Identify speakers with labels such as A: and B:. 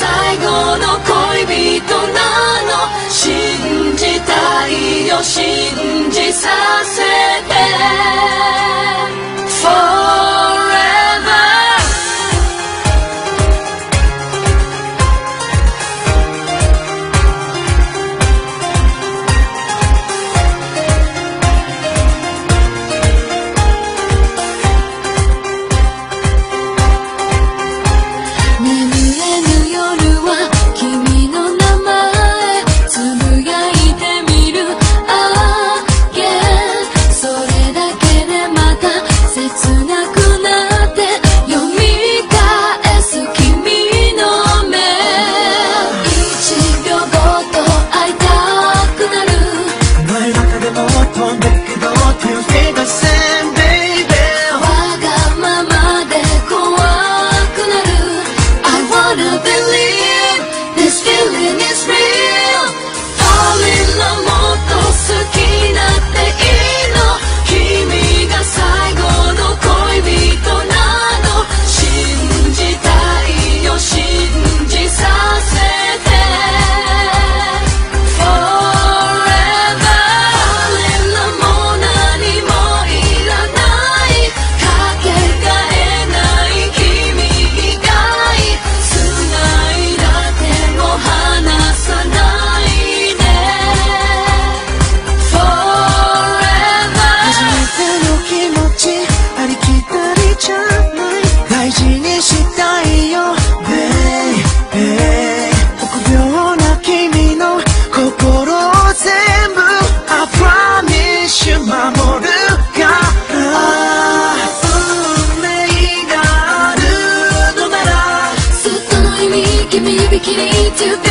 A: 最後の恋人なの。信じたいよ信じさせて Forever。 眠れぬ夜は君の名前つぶやいてみる Again。 それだけでまた切なくなって読み返す君の目。1秒ごと会いたくなる。
B: 너의中でも飛んでるけど Till fade the same baby。
A: わがままで怖くなる。I wanna believe this feeling is real。 Fall in love もっと好きになっていいの。君が最後の恋人なの。信じたいよ信じさせて Forever。 Fall in love も何もいらない。かけがえない君以外。繋いだ手も離さないで Forever。
B: 初めての気持ちありきたりじゃない。大事にしたいよ Baby。 臆病な君の心を全部 I promise you 守るから運命があるのなら
A: ずっとの意味君指切り To be